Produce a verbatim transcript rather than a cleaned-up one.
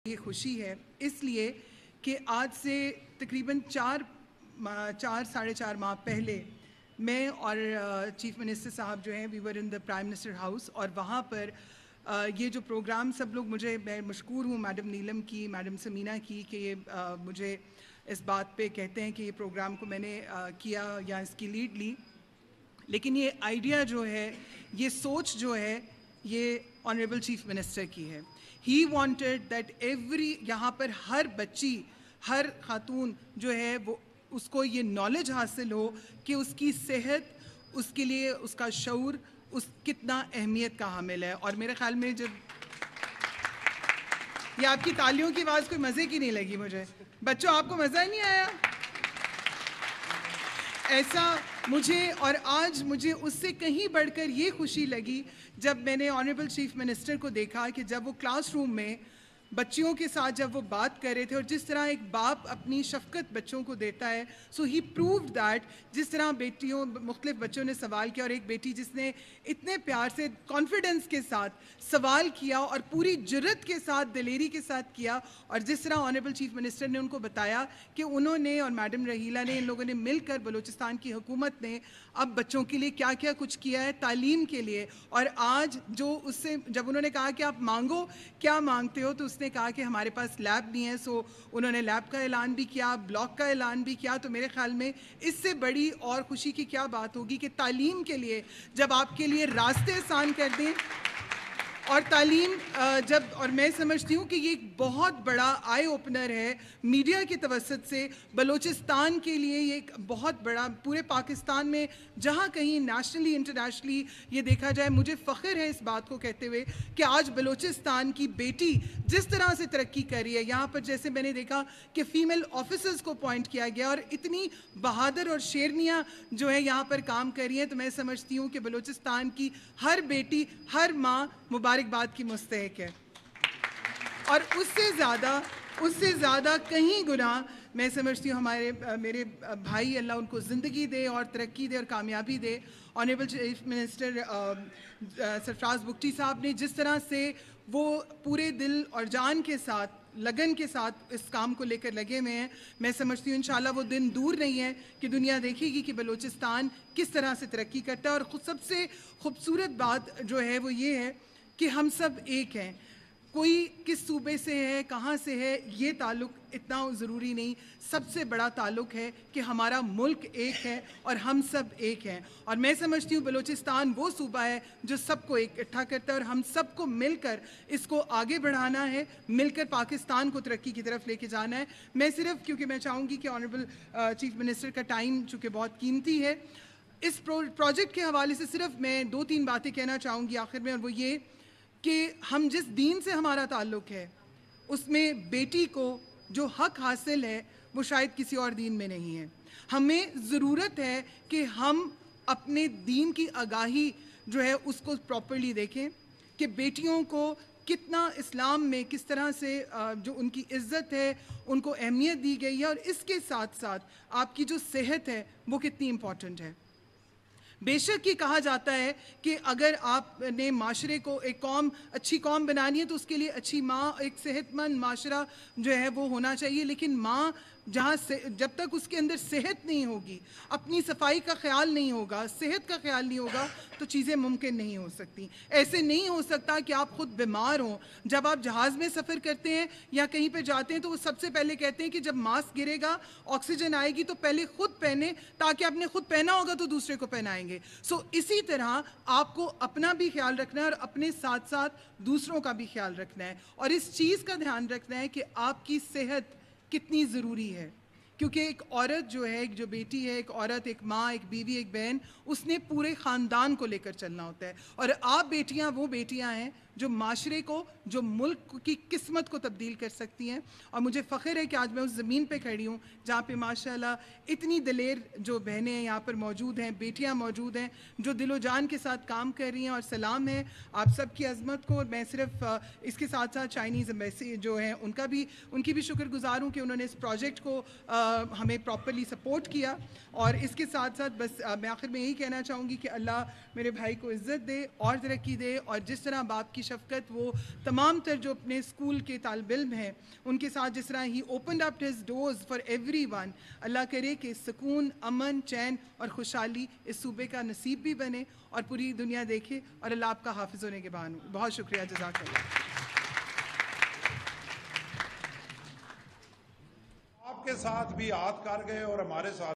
یہ خوشی ہے اس لیے کہ آج سے تقریباً چار چار ساڑھے چار ماہ پہلے میں اور چیف منسٹر صاحب جو ہیں we were in the prime minister house, اور وہاں پر یہ جو پروگرام سب لوگ، مجھے میں مشکور ہوں میڈم نیلم کی، میڈم سمینہ کی کہ یہ مجھے اس بات پہ کہتے ہیں کہ یہ پروگرام کو میں نے کیا یا اس کی لیڈ لی، لیکن یہ آئیڈیا جو ہے، یہ سوچ جو ہے، یہ آنریبل چیف منسٹر کی ہے۔ ہی وانٹڈ دیٹ ایوری، یہاں پر ہر بچی، ہر خاتون جو ہے وہ اس کو یہ نالج حاصل ہو کہ اس کی صحت، اس کے لیے اس کا شعور، اس کتنا اہمیت کا حامل ہے۔ اور میرے خیال میں جب یہ آپ کی تالیوں کی آواز کوئی مزے کی نہیں لگی مجھے، بچوں آپ کو مزہ ہی نہیں آیا؟ ایسا مجھے، اور آج مجھے اس سے کہیں بڑھ کر یہ خوشی لگی جب میں نے آنریبل چیف منسٹر کو دیکھا کہ جب وہ کلاس روم میں بچیوں کے ساتھ جب وہ بات کر رہے تھے، اور جس طرح ایک باپ اپنی شفقت بچوں کو دیتا ہے، سو ہی پرووڈ دیٹ، جس طرح بیٹیوں مختلف بچوں نے سوال کیا، اور ایک بیٹی جس نے اتنے پیار سے کانفیڈنس کے ساتھ سوال کیا اور پوری جرت کے ساتھ دلیری کے ساتھ کیا، اور جس طرح آنریبل چیف منسٹر نے ان کو بتایا کہ انہوں نے اور میڈم رحیلہ نے، ان لوگوں نے مل کر، بلوچستان کی حکومت نے اب بچوں کے لیے کیا کیا کچھ کیا ہے تعلیم کے لیے۔ اور آج جو اس سے جب انہوں نے کہا کہ آپ مانگو، کیا مانگتے ہو، تو اس نے کہا کہ ہمارے پاس لیب نہیں ہے، سو انہوں نے لیب کا اعلان بھی کیا، بلاک کا اعلان بھی کیا۔ تو میرے خیال میں اس سے بڑی اور خوشی کی کیا بات ہوگی کہ تعلیم کے لیے جب آپ کے لیے راستے آسان کر دیں، اور تعلیم جب، اور میں سمجھتی ہوں کہ یہ ایک بہت بڑا آئی اوپنر ہے میڈیا کی توسط سے بلوچستان کے لیے، یہ ایک بہت بڑا، پورے پاکستان میں جہاں کہیں نیشنلی انٹرنیشنلی یہ دیکھا جائے، مجھے فخر ہے اس بات کو کہتے ہوئے کہ آج بلوچستان کی بیٹی جس طرح سے ترقی کر رہی ہے، یہاں پر جیسے میں نے دیکھا کہ فیمیل آفیسرز کو پوائنٹ کیا گیا اور اتنی بہادر اور شیرنیاں جو ہے یہاں پر کام کر رہی ہیں، تو میں سمجھتی ہوں کہ بلوچستان کی ہر بیٹی، ہر ماں مبارکباد کی مستحق ہے۔ اور اس سے زیادہ اس سے زیادہ کہیں گنا میں سمجھتی ہوں ہمارے میرے بھائی، اللہ ان کو زندگی دے اور ترقی دے اور کامیابی دے، honourable chief minister Sarfraz Bugti صاحب نے جس طرح سے وہ پورے دل اور جان کے ساتھ، لگن کے ساتھ اس کام کو لے کر لگے ہوئے ہیں، میں سمجھتی ہوں انشاءاللہ وہ دن دور نہیں ہے کہ دنیا دیکھے گی کہ بلوچستان کس طرح سے ترقی کرتا ہے۔ اور خود سب سے خوبصورت بات جو ہے وہ یہ ہے کہ ہم سب ایک ہیں، کوئی کس صوبے سے ہے، کہاں سے ہے، یہ تعلق اتنا ضروری نہیں، سب سے بڑا تعلق ہے کہ ہمارا ملک ایک ہے اور ہم سب ایک ہیں۔ اور میں سمجھتی ہوں بلوچستان وہ صوبہ ہے جو سب کو اکٹھا کرتا ہے، اور ہم سب کو مل کر اس کو آگے بڑھانا ہے، مل کر پاکستان کو ترقی کی طرف لے کے جانا ہے۔ میں صرف، کیونکہ میں چاہوں گی کہ آنریبل چیف منسٹر کا ٹائم چونکہ بہت قیمتی ہے، اس پروجیکٹ کے حوالے سے صرف میں دو تین باتیں کہنا چاہوں گی آخر میں، اور وہ یہ کہ ہم جس دین سے ہمارا تعلق ہے اس میں بیٹی کو جو حق حاصل ہے وہ شاید کسی اور دین میں نہیں ہے۔ ہمیں ضرورت ہے کہ ہم اپنے دین کی آگاہی جو ہے اس کو پراپرلی دیکھیں کہ بیٹیوں کو کتنا اسلام میں کس طرح سے جو ان کی عزت ہے ان کو اہمیت دی گئی ہے، اور اس کے ساتھ ساتھ آپ کی جو صحت ہے وہ کتنی امپورٹنٹ ہے۔ بے شک یہ کہا جاتا ہے کہ اگر آپ نے معاشرے کو، ایک قوم، اچھی قوم بنانی ہے تو اس کے لیے اچھی ماں، ایک صحت مند معاشرہ جو ہے وہ ہونا چاہیے، لیکن ماں جہاں سے جب تک اس کے اندر صحت نہیں ہوگی، اپنی صفائی کا خیال نہیں ہوگا، صحت کا خیال نہیں ہوگا، تو چیزیں ممکن نہیں ہو سکتی۔ ایسے نہیں ہو سکتا کہ آپ خود بیمار ہوں، جب آپ جہاز میں سفر کرتے ہیں یا کہیں پہ جاتے ہیں تو وہ سب سے پہلے کہتے ہیں کہ جب ماسک گرے گا، آکسیجن آئے گی تو پہلے خود پہنے، تاکہ آپ نے خود پہنا ہوگا تو دوسرے کو پہنائیں گے۔ سو so, اسی طرح آپ کو اپنا بھی خیال رکھنا ہے اور اپنے ساتھ ساتھ دوسروں کا بھی خیال رکھنا ہے، اور اس چیز کا دھیان رکھنا ہے کہ آپ کی صحت کتنی ضروری ہے، کیونکہ ایک عورت جو ہے، ایک جو بیٹی ہے، ایک عورت، ایک ماں، ایک بیوی، ایک بہن، اس نے پورے خاندان کو لے کر چلنا ہوتا ہے، اور آپ بیٹیاں وہ بیٹیاں ہیں جو معاشرے کو، جو ملک کی قسمت کو تبدیل کر سکتی ہیں۔ اور مجھے فخر ہے کہ آج میں اس زمین پہ کھڑی ہوں جہاں پہ ماشاءاللہ اتنی دلیر جو بہنیں ہیں یہاں پر موجود ہیں، بیٹیاں موجود ہیں جو دل و جان کے ساتھ کام کر رہی ہیں، اور سلام ہے آپ سب کی عظمت کو۔ اور میں صرف اس کے ساتھ ساتھ چائنیز ایمبیسی جو ہیں ان کا بھی، ان کی بھی شکر گزار ہوں کہ انہوں نے اس پروجیکٹ کو ہمیں پراپرلی سپورٹ کیا. اور اس کے ساتھ ساتھ بس میں آخر میں یہی کہنا چاہوں گی کہ اللہ میرے بھائی کو عزت دے اور ترقی دے, اور جس طرح باپ کی شفقت وہ تمام تر جو اپنے اسکول کے طالب علم ہیں ان کے ساتھ جس طرح ہی opened up his doors for everyone, اللہ کرے کہ سکون, امن, چین اور خوشحالی اس صوبے کا نصیب بھی بنے اور پوری دنیا دیکھے, اور اللہ آپ کا حافظ ہونے کے بہانو. بہت شکریہ, جزاک اللہ. آپ کے ساتھ بھی ہاتھ کر گئے اور ہمارے ساتھ